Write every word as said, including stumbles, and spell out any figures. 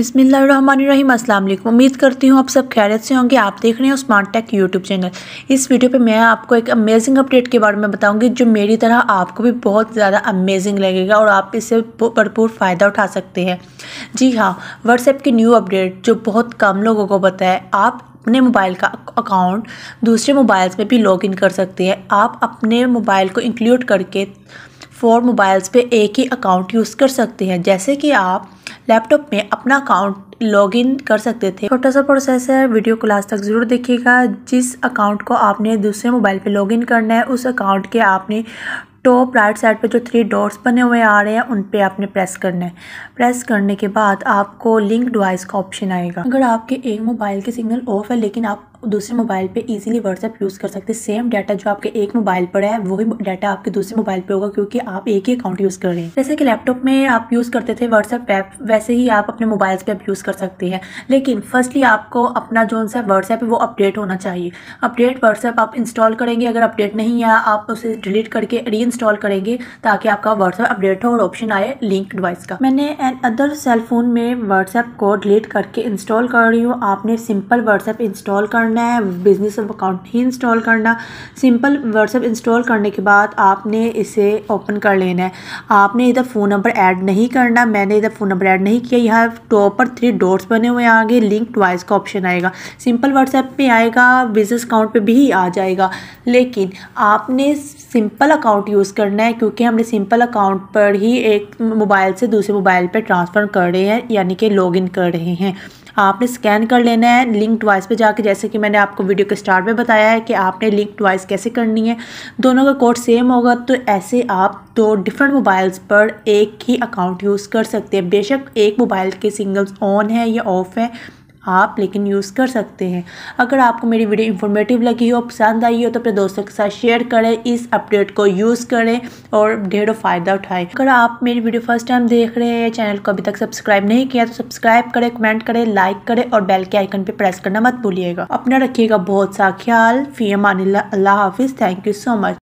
बिस्मिल्लाहिर्रहमानिर्रहीम। अस्सलाम वालेकुम। उम्मीद करती हूँ आप सब खैरियत से होंगे। आप देख रहे हैं स्मार्ट टेक यूट्यूब चैनल। इस वीडियो पे मैं आपको एक अमेजिंग अपडेट के बारे में बताऊंगी जो मेरी तरह आपको भी बहुत ज़्यादा अमेजिंग लगेगा और आप इससे भरपूर फ़ायदा उठा सकते हैं। जी हाँ, व्हाट्सएप की न्यू अपडेट जो बहुत कम लोगों को पता है। आप अपने मोबाइल का अकाउंट दूसरे मोबाइल्स में भी लॉगिन कर सकते हैं। आप अपने मोबाइल को इंक्लूड करके फोर मोबाइल्स पे एक ही अकाउंट यूज़ कर सकते हैं। जैसे कि आप लैपटॉप में अपना अकाउंट लॉगिन कर सकते थे। छोटा सा प्रोसेस है, वीडियो को लास्ट तक ज़रूर देखिएगा। जिस अकाउंट को आपने दूसरे मोबाइल पे लॉगिन करना है उस अकाउंट के आपने टॉप राइट साइड पे जो थ्री डॉट्स बने हुए आ रहे हैं उन पे आपने प्रेस करना है। प्रेस करने के बाद आपको लिंक डिवाइस का ऑप्शन आएगा। अगर आपके एक मोबाइल के सिग्नल ऑफ है लेकिन आप दूसरे मोबाइल पे इजीली व्हाट्सएप यूज़ कर सकते हैं। सेम डाटा जो आपके एक मोबाइल पर है वही डाटा आपके दूसरे मोबाइल पे होगा क्योंकि आप एक ही अकाउंट यूज़ कर रहे हैं। जैसे कि लैपटॉप में आप यूज़ करते थे व्हाट्सएप ऐप, वैसे ही आप अपने मोबाइल्स पे यूज़ कर सकते हैं। लेकिन फर्स्टली आपको अपना जो सा व्हाट्सएप है वो अपडेट होना चाहिए। अपडेट व्हाट्सएप आप इंस्टॉल करेंगे। अगर अपडेट नहीं है आप उसे डिलीट करके री इंस्टॉल करेंगे ताकि आपका व्हाट्सएप अपडेट हो और ऑप्शन आए लिंक डिवाइस का। मैंने एन अदर सेल फोन में व्हाट्सएप को डिलीट करके इंस्टॉल कर रही हूँ। आपने सिंपल व्हाट्सएप इंस्टॉल करना है, बिजनेस अकाउंट ही इंस्टॉल करना। सिंपल व्हाट्सएप इंस्टॉल करने के बाद आपने इसे ओपन कर लेना है। आपने इधर फ़ोन नंबर ऐड नहीं करना। मैंने इधर फ़ोन नंबर ऐड नहीं किया। यहाँ टॉप पर थ्री डॉट्स बने हुए आगे लिंक डिवाइस का ऑप्शन आएगा। सिंपल व्हाट्सएप पे आएगा, बिजनेस अकाउंट पे भी आ जाएगा। लेकिन आपने सिंपल अकाउंट यूज़ करना है क्योंकि हमने सिंपल अकाउंट पर ही एक मोबाइल से दूसरे मोबाइल पर ट्रांसफ़र कर रहे हैं यानी कि लॉगिन कर रहे हैं। आपने स्कैन कर लेना है लिंक डिवाइस पे जाके, जैसे कि मैंने आपको वीडियो के स्टार्ट में बताया है कि आपने लिंक डिवाइस कैसे करनी है। दोनों का कोड सेम होगा तो ऐसे आप दो डिफरेंट मोबाइल्स पर एक ही अकाउंट यूज़ कर सकते हैं। बेशक एक मोबाइल के सिग्नल्स ऑन है या ऑफ है आप लेकिन यूज़ कर सकते हैं। अगर आपको मेरी वीडियो इन्फॉर्मेटिव लगी हो, पसंद आई हो तो अपने दोस्तों के साथ शेयर करें, इस अपडेट को यूज़ करें और ढेरों फ़ायदा उठाएं। अगर आप मेरी वीडियो फर्स्ट टाइम देख रहे हैं, चैनल को अभी तक सब्सक्राइब नहीं किया तो सब्सक्राइब करें, कमेंट करें, लाइक करें और बेल के आइकन पर प्रेस करना मत भूलिएगा। अपना रखिएगा बहुत सा ख्याल। फ़ी अमानिल्लाह। अल्लाह हाफिज़। Thank you so much.